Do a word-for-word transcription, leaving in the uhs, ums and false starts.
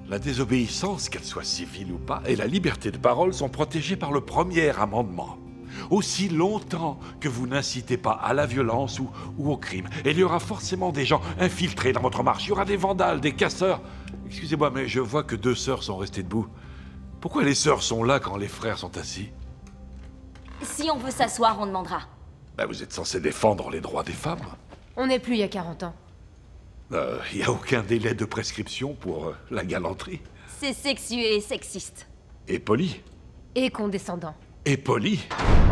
La désobéissance, qu'elle soit civile ou pas, et la liberté de parole sont protégées par le premier amendement. Aussi longtemps que vous n'incitez pas à la violence ou, ou au crime. Et il y aura forcément des gens infiltrés dans votre marche. Il y aura des vandales, des casseurs. Excusez-moi, mais je vois que deux sœurs sont restées debout. Pourquoi les sœurs sont là quand les frères sont assis? Si on veut s'asseoir, on demandera. Ben, vous êtes censé défendre les droits des femmes. On n'est plus il y a quarante ans. Il euh, n'y a aucun délai de prescription pour euh, la galanterie. C'est sexué et sexiste. Et poli. Et condescendant. Et poli.